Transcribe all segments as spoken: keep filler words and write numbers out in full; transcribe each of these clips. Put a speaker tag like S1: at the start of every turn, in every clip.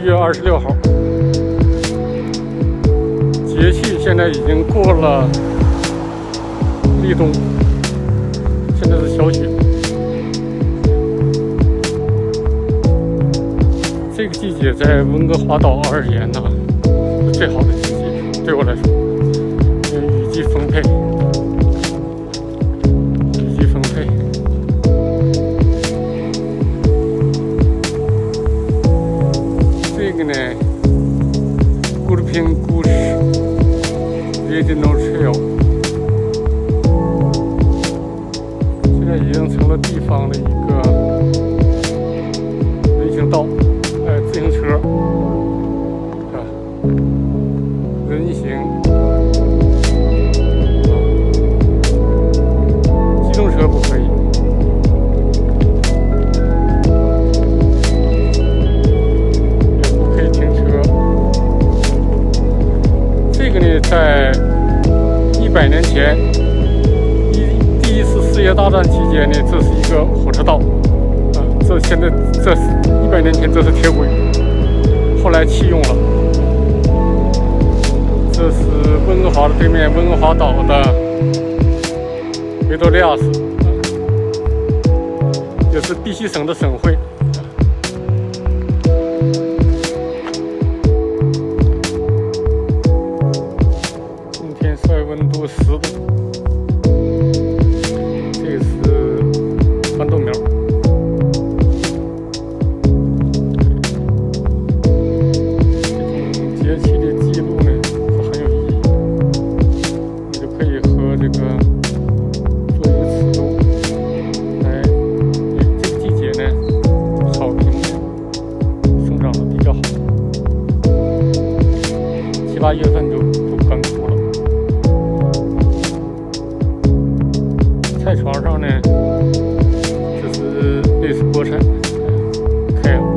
S1: 月二十六号，节气现在已经过了立冬，现在是小雪。这个季节在温哥华岛而言呢，是最好的季节，对我来说，因为雨季丰沛，雨季丰沛。 这个呢 ，Gulping Gush Regional Trail， 现在已经成了地方的一个人行道，哎，自行车，啊，人行，啊，机动车不可以。 这个呢，在一百年前，一第一次世界大战期间呢，这是一个火车道，啊，这现在这是一百年前这是铁轨，后来弃用了。这是温哥华的对面，温哥华岛的维多利亚市，啊，也是 B C 省的省会。 温度十度，这个是豌豆苗。这种节气的记录呢是很有意义的，你就可以和这个做一个尺度，来，这个季节呢，草坪生长的比较好，七八月份就就干枯了。 菜床上呢，这是类似菠菜，开了。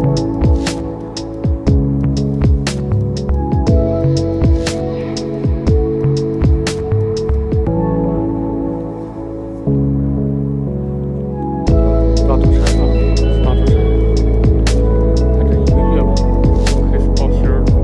S1: 大头菜啊，这是大头菜，看这一个月吧，开始爆芯儿了。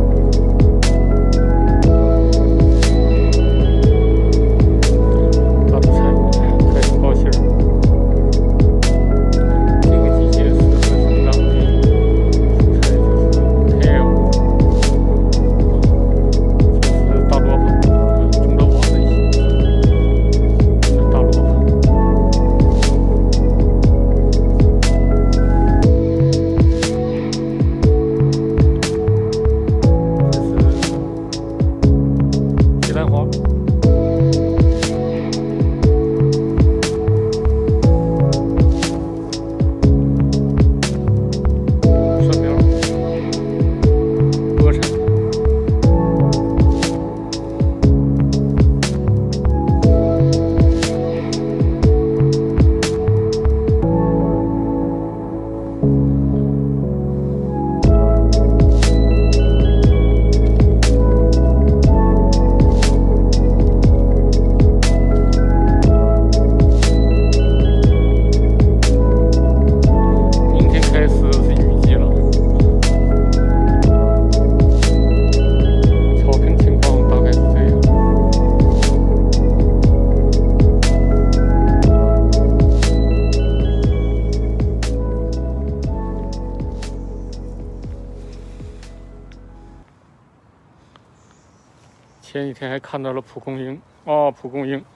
S1: 前几天还看到了蒲公英哦，蒲公英，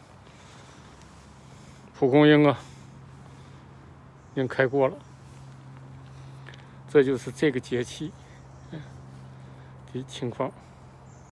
S1: 蒲公英啊，已经开过了。这就是这个节气的情况。